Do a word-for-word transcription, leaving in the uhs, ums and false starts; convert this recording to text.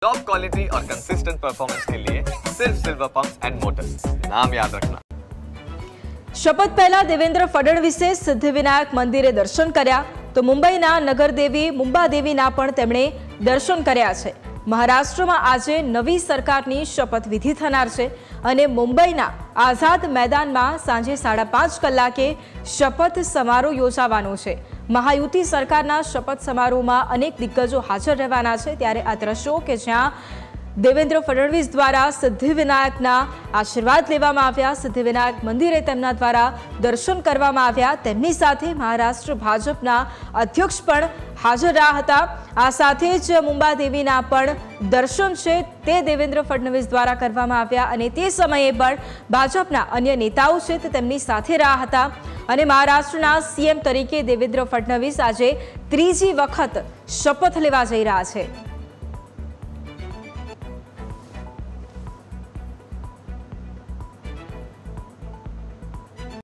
Top quality और consistent performance के लिए सिर्फ सिल्वर पंप्स एंड मोटर्स, नाम याद रखना। शपथ पहला देवेंद्र फडणवीसे सिद्धिविनायक मंदिरे दर्शन कर्या तो मुंबईना नगरदेवी मुंबादेवीना पण तेमणे दर्शन कर्या छे। महाराष्ट्રમાં આજે નવી સરકારની શપથવિધિ થનાર છે અને મુંબઈના આઝાદ મેદાનમાં સાંજે સાડા પાંચ કલાકે શપથ સમારોહ યોજાવાનો છે। મહાયુતિ સરકારના શપથ સમારોહમાં અનેક દિગ્ગજો હાજર રહેવાના છે, ત્યારે આ દ્રશ્યો કે જ્યાં દેવેન્દ્ર ફડણવીસ દ્વારા સિદ્ધિવિનાયકના આશીર્વાદ લેવામાં આવ્યા, સિદ્ધિવિનાયક મંદિરે તેમના દ્વારા દર્શન કરવામાં આવ્યા, તેમની સાથે મહારાષ્ટ્ર ભાજપના અધ્યક્ષ પણ હાજર રહ્યા હતા। આ સાથે જ મુંબાદેવીના પણ દર્શન છે તે દેવેન્દ્ર ફડણવીસ દ્વારા કરવામાં આવ્યા અને તે સમયે પણ ભાજપના અન્ય નેતાઓ છે તે તેમની સાથે રહ્યા હતા અને મહારાષ્ટ્રના સીએમ તરીકે દેવેન્દ્ર ફડણવીસ આજે ત્રીજી વખત શપથ લેવા જઈ રહ્યા છે।